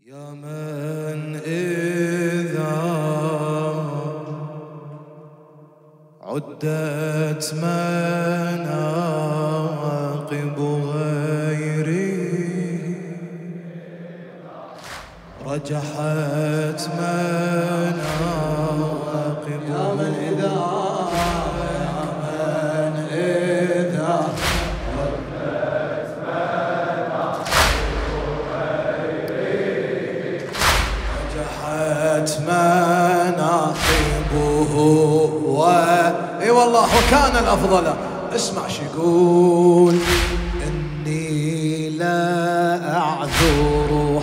يا من إذا عدت مناقب غيري رجحت مناقب يا من إذا مناقبه اي والله وكان الافضل. اسمع شو يقول: اني لا اعذر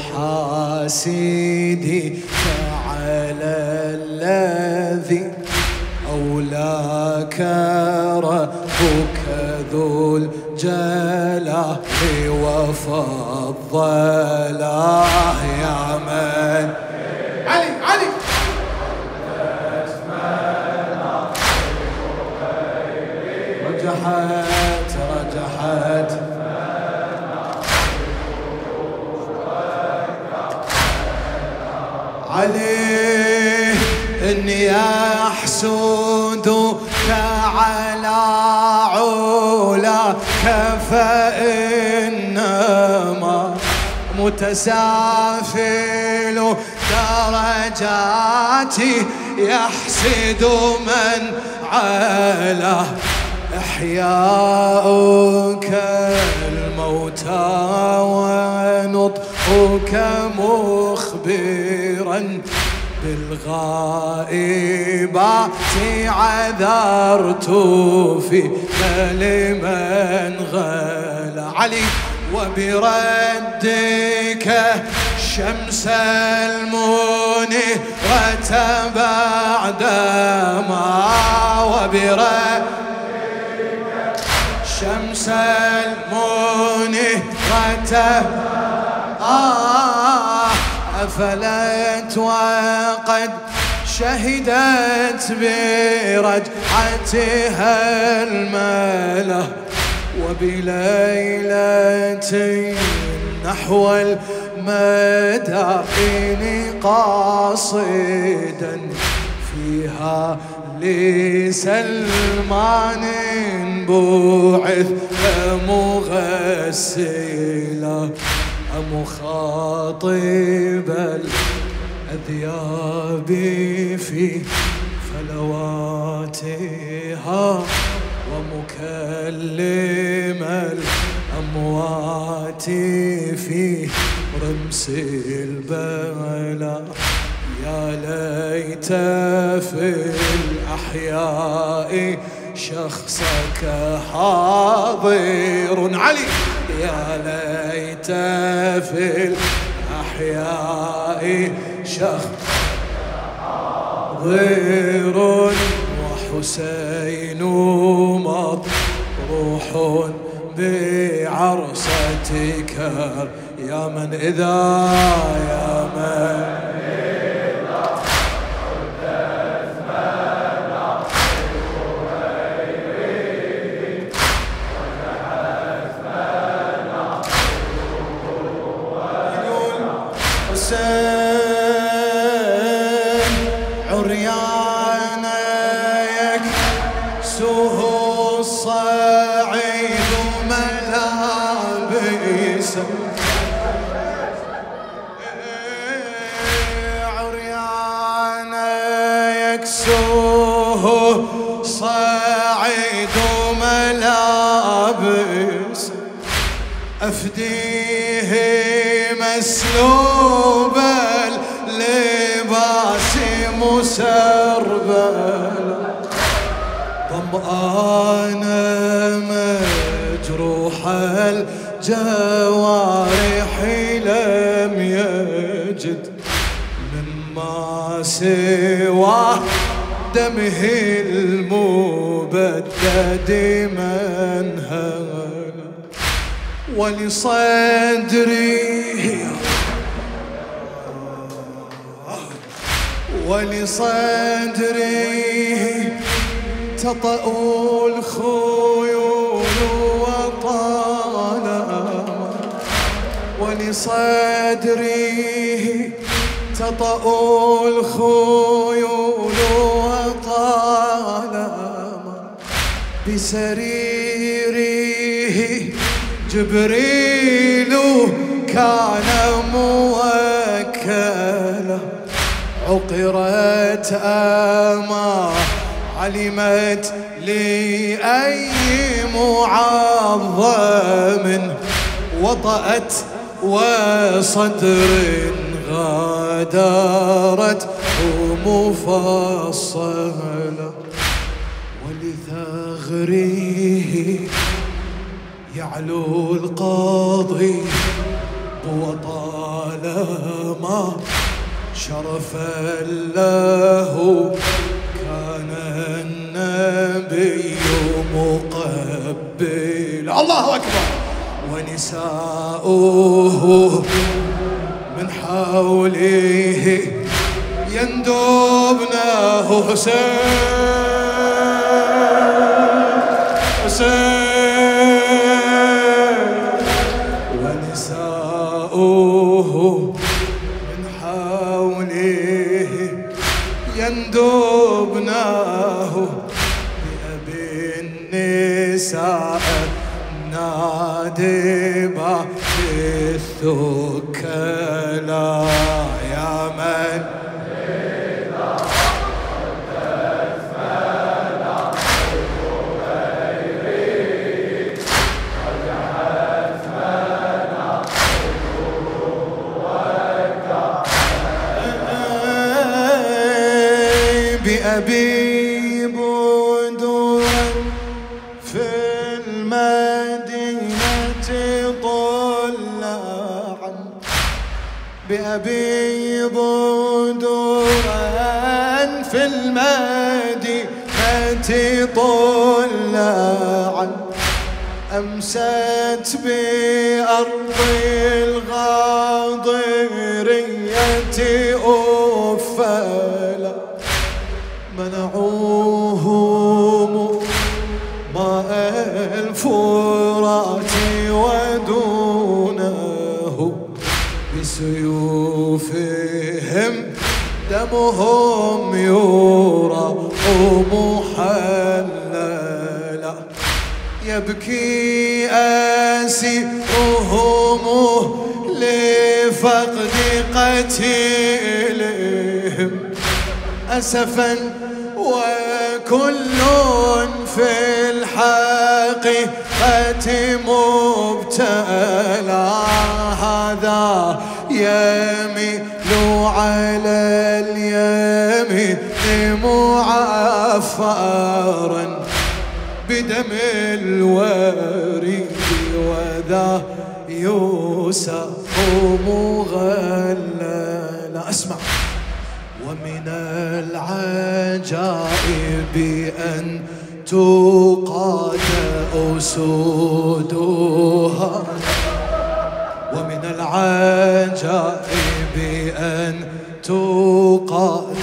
حاسدي فعلى الذي اولاك ربك ذو الجلال وفضله. يا من علي رجحت عليه إني أحسدك على علاك فإنما متسافل درجاتي يحسد من علاه. إحياؤك الموتى ونطقك مخبرا بالغائبات عذرت فيك لمن غلا. علي وبردك شمس المنيرة بعدما شمس المنيرة أفلت وقد شهدت برجعتها الملا وبليلة نحو المدائن قاصدا فيها لسلمان بعث مغسلا مخاطب الأذياب في فلواتها ومكلم الأموات في رمس البلا. يا ليت في الأحياء شخصك حاضر. علي يا ليت في الأحياء شخصك حاضر وحسين مطروح بعرستك. يا من إذا عريان يكسوه الصعيد ملابسه. عريان يكسوه صعيد ملابسه أفديه مسلوب اللباس مسربل ظمآن مجروح الجوارح لم يجد مما سوى دمه المبدد منهلا ولصدري تطأ الخيول وطالما صدري تطأ الخيول وطالما بسريره جبريل كان موكلا عقرت أما علمت لأي معظم وطأت وصدر غادرت مفصلا ولثغره يعلو القاضي وطالما شرفا له كان النبي مقبل. الله أكبر. ونساؤه من حوله يندبنه حسين ونساؤه من حوله يندبنه بأبي النساء نادبا بالثكلا يا من بأبي بدورا في المدينة طلعا بأبي بدورا في المدينة طلعا أمست بأرض الغاضرية أفلا منعوهم ماء الفرات ودونه بسيوفهم دمهم يورى محللا يبكي أسيرهم لفقد قتيلهم أسفا وكل في الحقيقة مبتلى هذا يميل على اليمين معفرا بدم الوريد وذا يوسف مغللا. أسمع. ومن العجائب أن تقاد أسودها ومن العجائب أن تقاد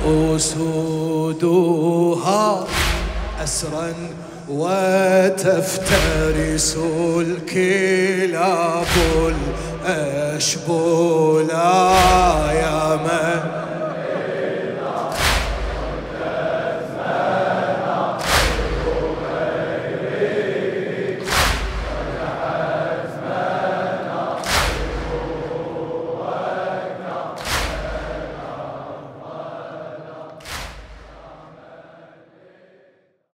أسودها أسرا وتفترس الكلاب الأشبولا